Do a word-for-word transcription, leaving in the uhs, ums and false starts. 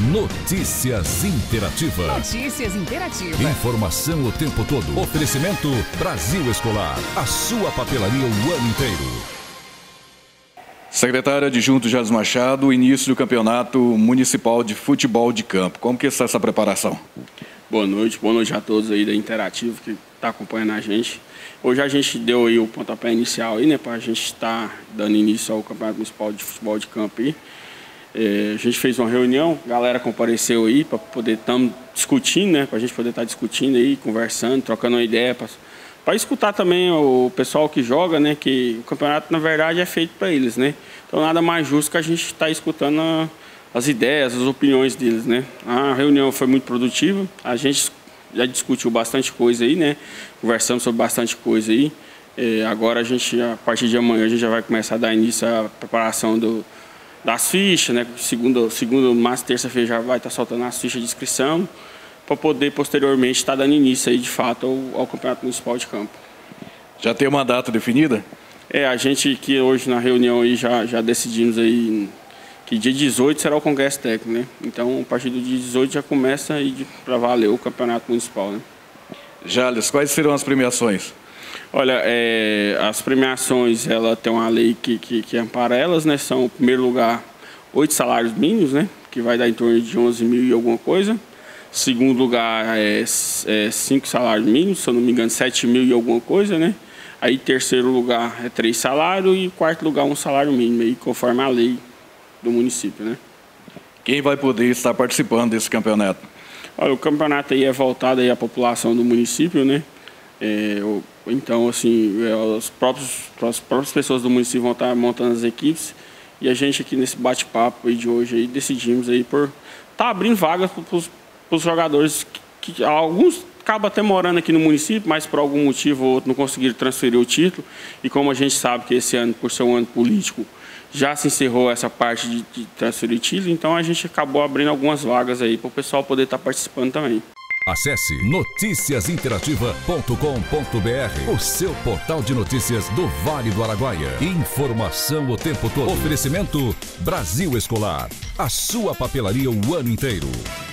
Notícias Interativa. Notícias Interativa. Informação o tempo todo. Oferecimento Brasil Escolar. A sua papelaria o ano inteiro. Secretário Adjunto Jales Machado, início do Campeonato Municipal de Futebol de Campo. Como que está essa preparação? Boa noite, boa noite a todos aí da Interativa que está acompanhando a gente. Hoje a gente deu aí o pontapé inicial aí, né, para a gente estar tá dando início ao Campeonato Municipal de Futebol de Campo aí. É, a gente fez uma reunião, a galera compareceu aí para poder estar discutindo, né, para a gente poder estar tá discutindo aí, conversando, trocando uma ideia, para escutar também o pessoal que joga, né, que o campeonato na verdade é feito para eles, né. Então nada mais justo que a gente estar tá escutando a, as ideias, as opiniões deles, né. A reunião foi muito produtiva, a gente já discutiu bastante coisa aí, né, conversamos sobre bastante coisa aí. É, agora a gente, a partir de amanhã, a gente já vai começar a dar início à preparação do das fichas, né? Segunda, segunda mais terça-feira já vai estar soltando as fichas de inscrição para poder posteriormente estar dando início aí de fato ao, ao Campeonato Municipal de Campo. Já tem uma data definida? É, a gente que hoje na reunião aí já, já decidimos aí que dia dezoito será o Congresso Técnico, né? Então a partir do dia dezoito já começa aí para valer o Campeonato Municipal, né? Jales, quais serão as premiações? Olha, é, as premiações, ela tem uma lei que, que, que ampara elas, né? São, em primeiro lugar, oito salários mínimos, né? Que vai dar em torno de onze mil e alguma coisa. Segundo lugar, é, é cinco salários mínimos, se eu não me engano, sete mil e alguma coisa, né? Aí, terceiro lugar, é três salários e quarto lugar, um salário mínimo, aí, conforme a lei do município, né? Quem vai poder estar participando desse campeonato? Olha, o campeonato aí é voltado aí à população do município, né? É, então, assim, as próprias, as próprias pessoas do município vão estar montando as equipes e a gente aqui nesse bate-papo aí de hoje aí decidimos aí por estar tá abrindo vagas para os jogadores que, que alguns acabam até morando aqui no município, mas por algum motivo ou outro não conseguiram transferir o título. E como a gente sabe que esse ano, por ser um ano político, já se encerrou essa parte de, de transferir título, então a gente acabou abrindo algumas vagas aí para o pessoal poder estar tá participando também. Acesse noticias interativa ponto com ponto br, o seu portal de notícias do Vale do Araguaia. Informação o tempo todo. Oferecimento Brasil Escolar. A sua papelaria o ano inteiro.